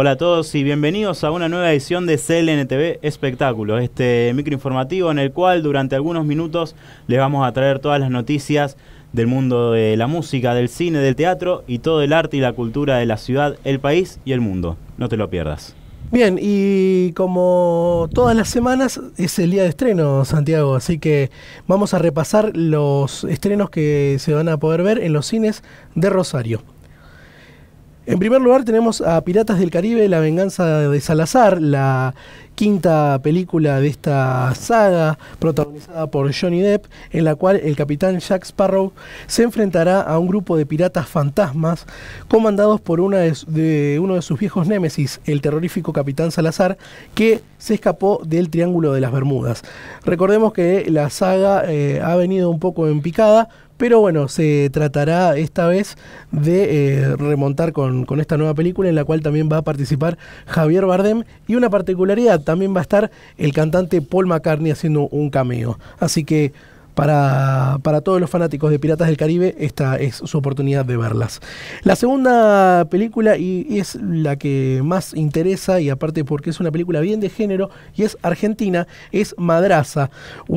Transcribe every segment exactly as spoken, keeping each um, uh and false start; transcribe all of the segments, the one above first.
Hola a todos y bienvenidos a una nueva edición de C L N T V Espectáculos, este microinformativo en el cual durante algunos minutos les vamos a traer todas las noticias del mundo de la música, del cine, del teatro y todo el arte y la cultura de la ciudad, el país y el mundo. No te lo pierdas. Bien, y como todas las semanas es el día de estreno, Santiago, así que vamos a repasar los estrenos que se van a poder ver en los cines de Rosario. En primer lugar tenemos a Piratas del Caribe, La venganza de Salazar, la quinta película de esta saga protagonizada por Johnny Depp, en la cual el capitán Jack Sparrow se enfrentará a un grupo de piratas fantasmas comandados por una de, de uno de sus viejos némesis, el terrorífico capitán Salazar, que se escapó del Triángulo de las Bermudas. Recordemos que la saga eh, ha venido un poco en picada, pero bueno, se tratará esta vez de eh, remontar con, con esta nueva película en la cual también va a participar Javier Bardem, y una particularidad, también va a estar el cantante Paul McCartney haciendo un cameo. Así que para, para todos los fanáticos de Piratas del Caribe, esta es su oportunidad de verlas. La segunda película, y, y es la que más interesa, y aparte porque es una película bien de género y es argentina, es Madraza.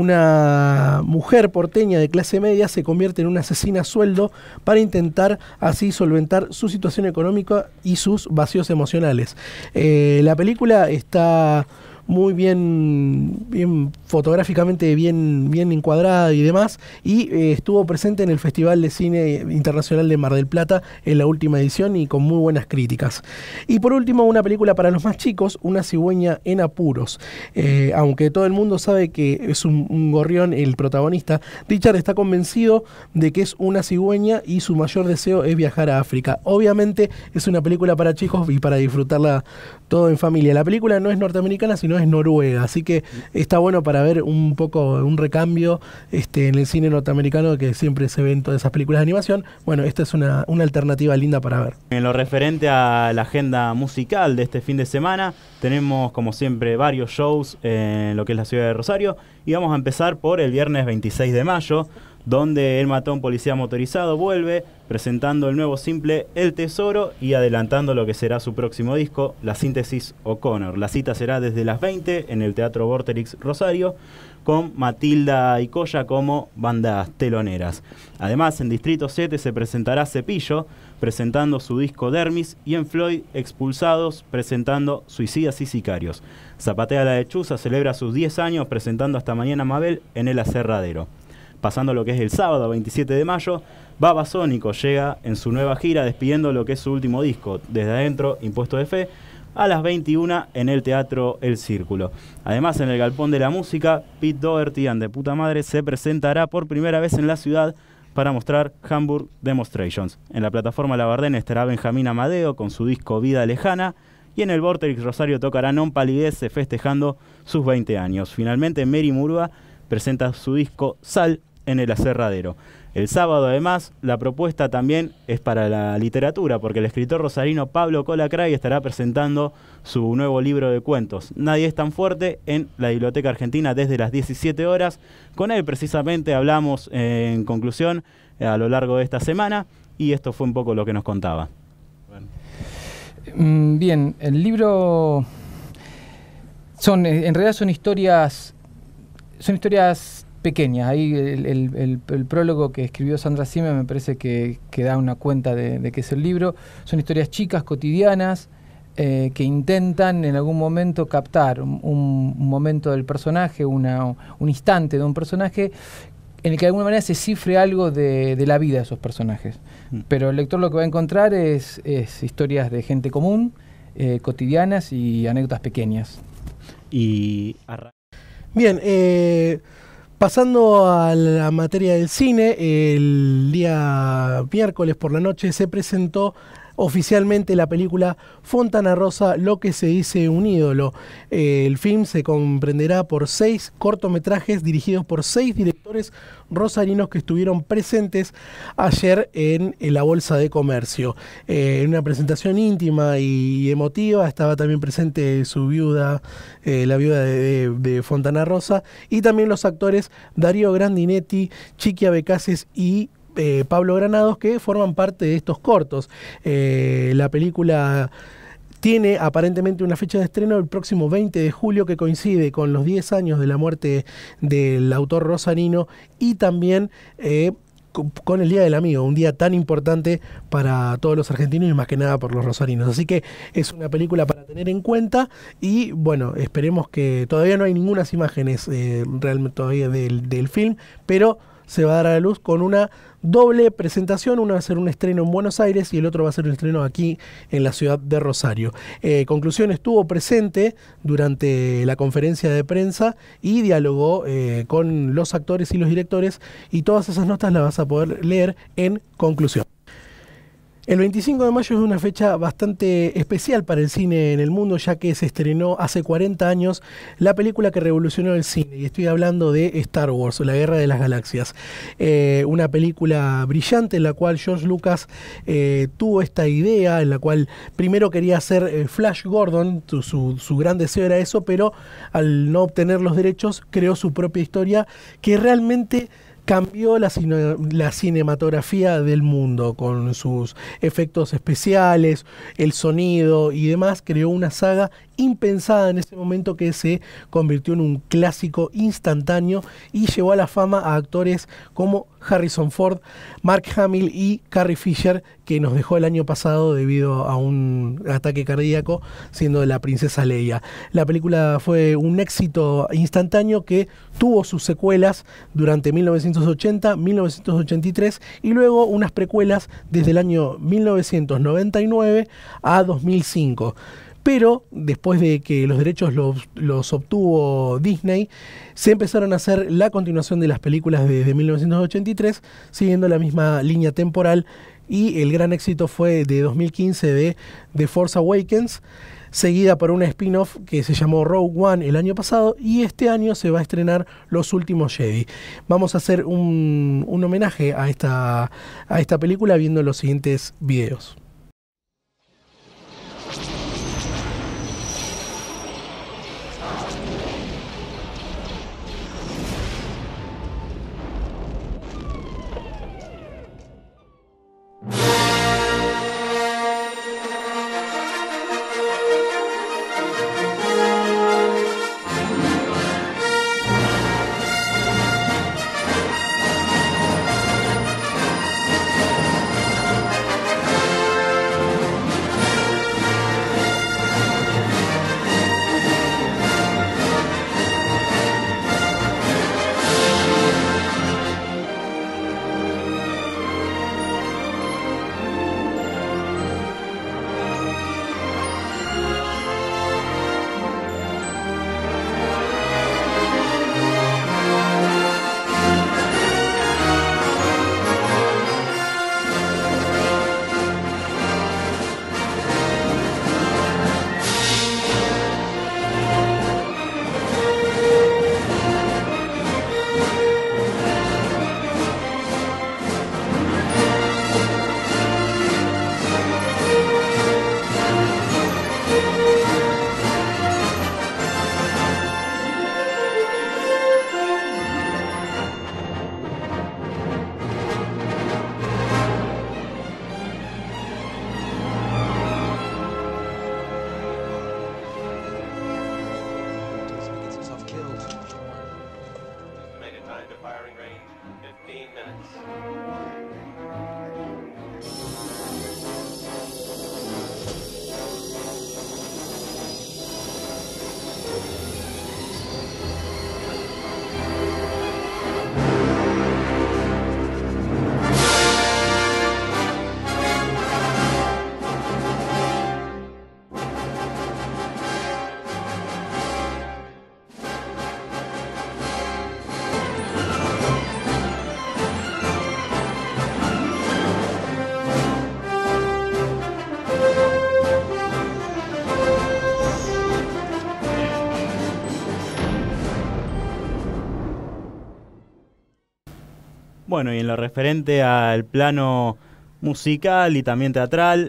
Una mujer porteña de clase media se convierte en una asesina a sueldo para intentar así solventar su situación económica y sus vacíos emocionales. Eh, la película está muy bien, bien fotográficamente bien, bien encuadrada y demás, y eh, estuvo presente en el Festival de Cine Internacional de Mar del Plata en la última edición y con muy buenas críticas. Y por último, una película para los más chicos, Una cigüeña en apuros. Eh, aunque todo el mundo sabe que es un, un gorrión el protagonista, Richard está convencido de que es una cigüeña y su mayor deseo es viajar a África. Obviamente es una película para chicos y para disfrutarla todo en familia. La película no es norteamericana, sino es noruega, así que está bueno para ver un poco un recambio este, en el cine norteamericano, que siempre se ven todas esas películas de animación. Bueno, esta es una, una alternativa linda para ver. En lo referente a la agenda musical de este fin de semana, tenemos como siempre varios shows en lo que es la ciudad de Rosario, y vamos a empezar por el viernes veintiséis de mayo, donde El matón policía motorizado vuelve presentando el nuevo simple El Tesoro y adelantando lo que será su próximo disco, La Síntesis O'Connor. La cita será desde las veinte en el Teatro Vorterix Rosario, con Matilda y Coya como bandas teloneras. Además, en Distrito siete se presentará Cepillo presentando su disco Dermis, y en Floyd Expulsados presentando Suicidas y Sicarios. Zapatea la Lechuza celebra sus diez años presentando Hasta Mañana Mabel en el Aserradero. Pasando lo que es el sábado veintisiete de mayo, Babasónico llega en su nueva gira despidiendo lo que es su último disco, Desde Adentro, Impuesto de Fe, a las veintiuna en el Teatro El Círculo. Además, en el Galpón de la Música, Pete Doherty and de Puta Madre se presentará por primera vez en la ciudad para mostrar Hamburg Demonstrations. En la plataforma La Bardén estará Benjamín Amadeo con su disco Vida Lejana, y en el Vorterix Rosario tocará Non Palidece festejando sus veinte años. Finalmente, Mary Murúa presenta su disco Sal en el Aserradero. El sábado, además, la propuesta también es para la literatura, porque el escritor rosarino Pablo Colacray estará presentando su nuevo libro de cuentos, Nadie es tan fuerte, en la Biblioteca Argentina desde las diecisiete horas. Con él precisamente hablamos eh, en conclusión eh, a lo largo de esta semana, y esto fue un poco lo que nos contaba. Bueno. Bien, el libro son, en realidad son historias, son historias pequeñas. Ahí el, el, el, el prólogo que escribió Sandra Cime me parece que, que da una cuenta de, de qué es el libro. Son historias chicas, cotidianas, eh, que intentan en algún momento captar un, un momento del personaje, una, un instante de un personaje en el que de alguna manera se cifre algo de, de la vida de esos personajes. Mm. Pero el lector lo que va a encontrar es, es historias de gente común, eh, cotidianas y anécdotas pequeñas. Y bien, eh... pasando a la materia del cine, el día miércoles por la noche se presentó oficialmente la película Fontana Rosa, Lo que se dice un ídolo. Eh, el film se comprenderá por seis cortometrajes dirigidos por seis directores rosarinos que estuvieron presentes ayer en, en la Bolsa de Comercio. Eh, en una presentación íntima y emotiva estaba también presente su viuda, eh, la viuda de, de, de Fontana Rosa, y también los actores Darío Grandinetti, Chiqui Abecases y Eh, Pablo Granados, que forman parte de estos cortos. Eh, la película tiene aparentemente una fecha de estreno el próximo veinte de julio, que coincide con los diez años de la muerte del autor rosarino y también eh, con el Día del Amigo, un día tan importante para todos los argentinos y más que nada por los rosarinos. Así que es una película para tener en cuenta y bueno, esperemos que todavía no hay ninguna imágenes eh, realmente todavía del, del film, pero se va a dar a la luz con una doble presentación. Uno va a ser un estreno en Buenos Aires y el otro va a ser un estreno aquí en la ciudad de Rosario. Eh, Conclusión estuvo presente durante la conferencia de prensa y dialogó eh, con los actores y los directores, y todas esas notas las vas a poder leer en Conclusión. El veinticinco de mayo es una fecha bastante especial para el cine en el mundo, ya que se estrenó hace cuarenta años la película que revolucionó el cine, y estoy hablando de Star Wars, La Guerra de las Galaxias. Eh, una película brillante en la cual George Lucas eh, tuvo esta idea, en la cual primero quería hacer eh, Flash Gordon, su, su, su gran deseo era eso, pero al no obtener los derechos creó su propia historia que realmente cambió la, cine, la cinematografía del mundo con sus efectos especiales, el sonido y demás. Creó una saga impensada en ese momento que se convirtió en un clásico instantáneo y llevó a la fama a actores como Harrison Ford, Mark Hamill y Carrie Fisher, que nos dejó el año pasado debido a un ataque cardíaco siendo la princesa Leia. La película fue un éxito instantáneo que tuvo sus secuelas durante mil novecientos ochenta, mil novecientos ochenta y tres y luego unas precuelas desde el año mil novecientos noventa y nueve a dos mil cinco. Pero después de que los derechos los, los obtuvo Disney, se empezaron a hacer la continuación de las películas desde mil novecientos ochenta y tres, siguiendo la misma línea temporal, y el gran éxito fue de dos mil quince de The Force Awakens, seguida por una spin-off que se llamó Rogue One el año pasado, y este año se va a estrenar Los Últimos Jedi. Vamos a hacer un, un homenaje a esta, a esta película viendo los siguientes videos. Bueno, y en lo referente al plano musical y también teatral,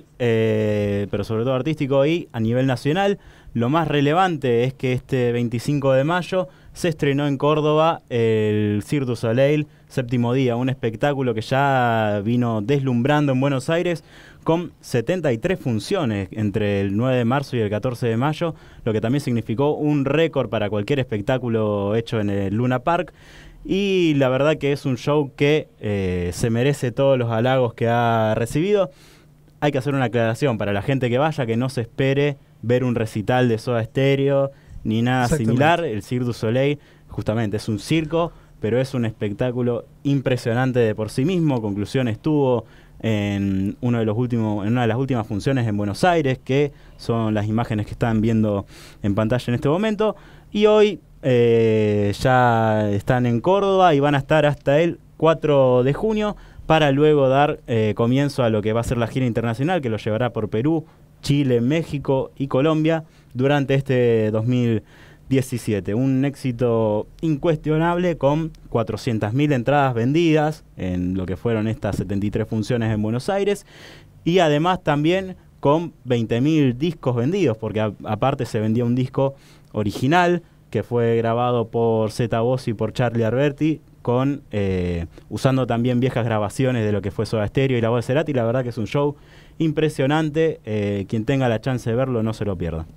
eh, pero sobre todo artístico y a nivel nacional, lo más relevante es que este veinticinco de mayo se estrenó en Córdoba el Cirque du Soleil Séptimo Día, un espectáculo que ya vino deslumbrando en Buenos Aires con setenta y tres funciones entre el nueve de marzo y el catorce de mayo, lo que también significó un récord para cualquier espectáculo hecho en el Luna Park. Y la verdad que es un show que eh, se merece todos los halagos que ha recibido. Hay que hacer una aclaración para la gente que vaya, que no se espere ver un recital de Soda Stereo ni nada similar. El Cirque du Soleil justamente es un circo, pero es un espectáculo impresionante de por sí mismo. Conclusión, estuvo en uno de los últimos, en una de las últimas funciones en Buenos Aires, que son las imágenes que están viendo en pantalla en este momento. Y hoy eh, ya están en Córdoba y van a estar hasta el cuatro de junio, para luego dar eh, comienzo a lo que va a ser la gira internacional, que lo llevará por Perú, Chile, México y Colombia durante este dos mil diecisiete. Un éxito incuestionable, con cuatrocientas mil entradas vendidas en lo que fueron estas setenta y tres funciones en Buenos Aires, y además también con veinte mil discos vendidos, porque a, aparte se vendía un disco original que fue grabado por Zeta Bossi y por Charlie Alberti, con eh, usando también viejas grabaciones de lo que fue Soda Stereo y la voz de Cerati. La verdad que es un show impresionante. Eh, quien tenga la chance de verlo, no se lo pierda.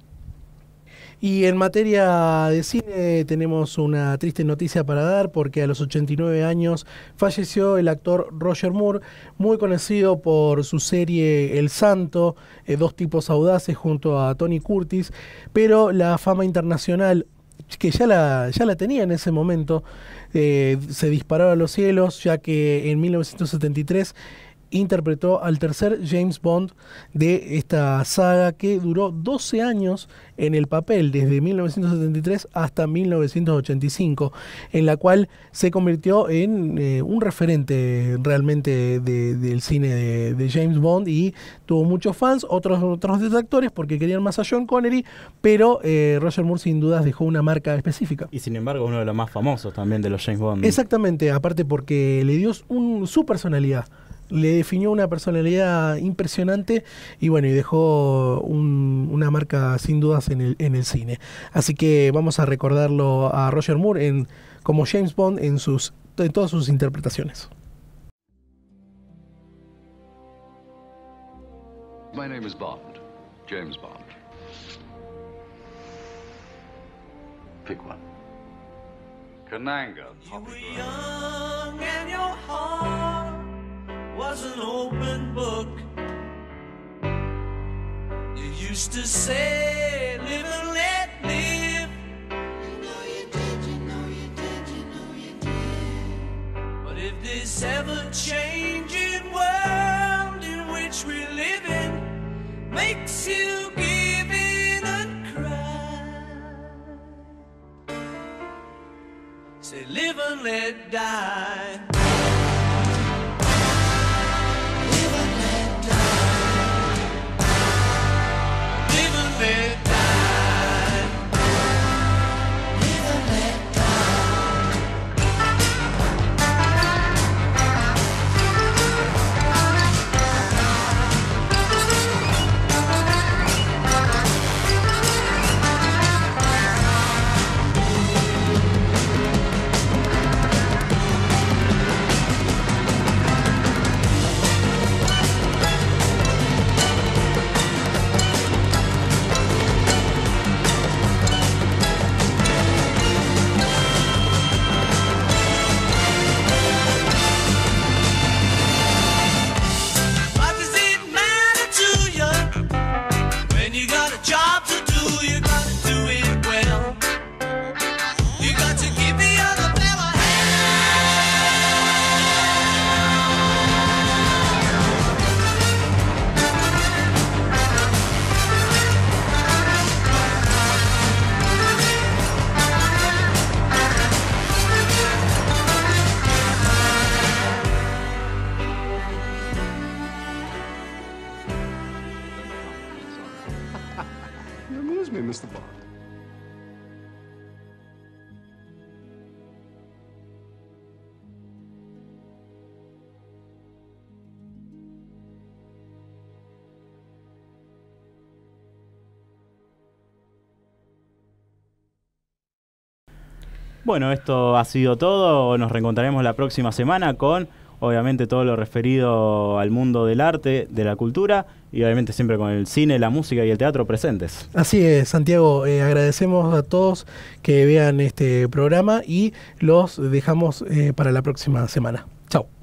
Y en materia de cine tenemos una triste noticia para dar, porque a los ochenta y nueve años falleció el actor Roger Moore, muy conocido por su serie El Santo, eh, Dos tipos audaces, junto a Tony Curtis, pero la fama internacional, que ya la, ya la tenía en ese momento, eh, se disparó a los cielos, ya que en mil novecientos setenta y tres interpretó al tercer James Bond de esta saga, que duró doce años en el papel, desde mil novecientos setenta y tres hasta mil novecientos ochenta y cinco, en la cual se convirtió en eh, un referente realmente de, del cine de, de James Bond, y tuvo muchos fans, otros, otros detractores porque querían más a Sean Connery, pero eh, Roger Moore sin dudas dejó una marca específica. Y sin embargo uno de los más famosos también de los James Bond. Exactamente, aparte porque le dio un, su personalidad. Le definió una personalidad impresionante y bueno, y dejó un, una marca sin dudas en el, en el cine. Así que vamos a recordarlo a Roger Moore en, como James Bond en, sus, en todas sus interpretaciones. My name is Bond, James Bond. Pick one. Kananga. You were young and your heart was an open book. You used to say, live and let live. You know you did, you know you did, you know you did. But if this ever-changing world in which we live in makes you give in and cry, say live and let die. mister Bond. Bueno, esto ha sido todo. Nos reencontraremos la próxima semana con obviamente todo lo referido al mundo del arte, de la cultura y obviamente siempre con el cine, la música y el teatro presentes. Así es, Santiago, eh, agradecemos a todos que vean este programa y los dejamos eh, para la próxima semana. Chao.